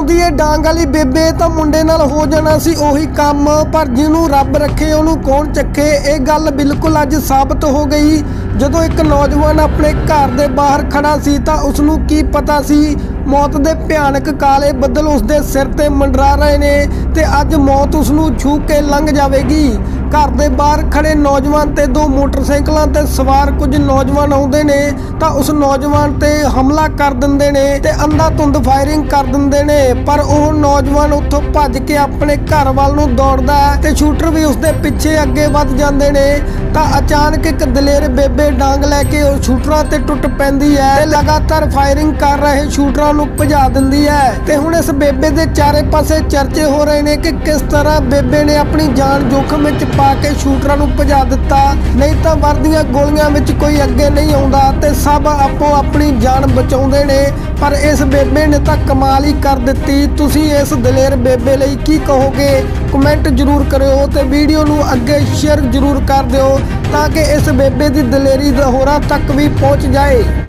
ਆਉਂਦੀ ਏ ਡਾਂਗ ਵਾਲੀ ਬੇਬੇ ਤਾਂ ਮੁੰਡੇ ਨਾਲ ਹੋ ਜਾਣਾ ਸੀ ਉਹੀ ਕੰਮ, ਪਰ ਜਿਹਨੂੰ ਰੱਬ ਰੱਖੇ ਉਹਨੂੰ ਕੌਣ ਚੱਕੇ। ਇਹ ਗੱਲ ਬਿਲकुल ਅੱਜ ਸਾਬਤ ਹੋ ਗਈ ਜਦੋਂ ਇੱਕ ਨੌਜਵਾਨ ਆਪਣੇ ਘਰ ਦੇ ਬਾਹਰ ਖੜਾ ਸੀ ਤਾਂ ਉਸ ਨੂੰ ਕੀ ਪਤਾ ਸੀ मौत के भयानक काले बदल उसके सिर ते मंडरा रहे ने ते अज मौत उसनू छू के लंघ जाएगी। घर के बाहर खड़े नौजवान ते दो मोटरसाइकिलों ते सवार कुछ नौजवान आउंदे ने तां उस नौजवान ते हमला कर दिंदे ने ते अंधाधुंध फायरिंग कर दिंदे ने, पर वह नौजवान उत्थों भज के अपने घर वाल नूं दौड़दा है ते शूटर भी उसके पीछे अगे वध जांदे ने। तां अचानक एक दलेर बेबे डांग लैके शूटरां ते टुट पैंदी है ते लगातार फायरिंग कर रहे शूटरां नूं भजा दिंदी है। ते हुण इस बेबे दे चारे पासे चर्चे हो रहे ने कि किस तरह बेबे ने अपनी जान जोखम विच पा के शूटरां नूं भजा दिता, नहीं तां वरदियां गोलियां विच कोई अगे नहीं आउंदा ते सब आपो अपनी जान बचाउंदे ने। पर इस बेबे ने तां कमाल ही कर दित्ती। तुसीं इस दलेर बेबे लई की कहोगे? कमेंट जरूर करियो ते वीडियो नूं अगे शेयर जरूर कर दिओ ताकि इस बेबे दी दलेरी होरां तक भी पहुंच जाए।